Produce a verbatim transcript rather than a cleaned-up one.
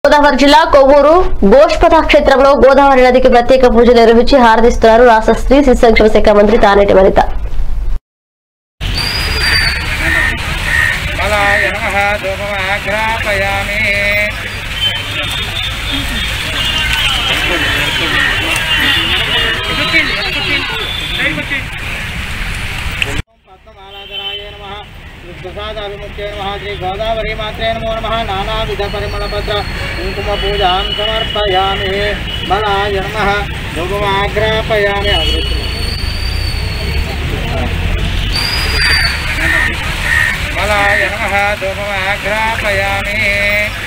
గోదావరి జిల్లా కొవ్వూరు గోష్పద క్షేత్రంలో గోదావరి నదికి ప్రత్యేక పూజలు నిర్వహించి హారతిస్తున్నారు రాష్ట్ర స్త్రీ శిశు సంక్షేమ శాఖ మంత్రి తానేటి వనిత. श्री गोदावरी मात्रे नमो नमः नानाविध परिमलभद्र कुंकुम पूजां समर्पयामि बलाय नमः धूपमाग्रापयामि बलाय नमः धूपमाग्रापयामि